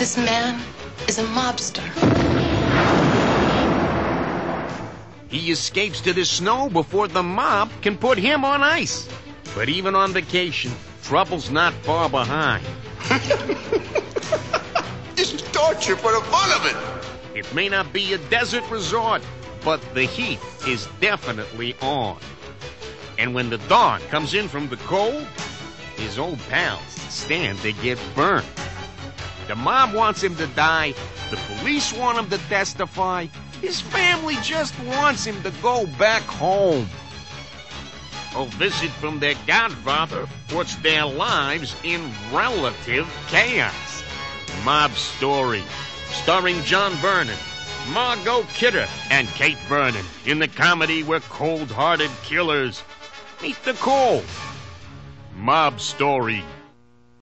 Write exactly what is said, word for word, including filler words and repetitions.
This man is a mobster. He escapes to the snow before the mob can put him on ice. But even on vacation, trouble's not far behind. It's torture for the fun of it. It may not be a desert resort, but the heat is definitely on. And when the dawn comes in from the cold, his old pals stand to get burned. The mob wants him to die. The police want him to testify. His family just wants him to go back home. A visit from their godfather puts their lives in relative chaos. Mob Story, starring John Vernon, Margot Kidder, and Kate Vernon in the comedy where cold-hearted killers meet the cold. Mob Story.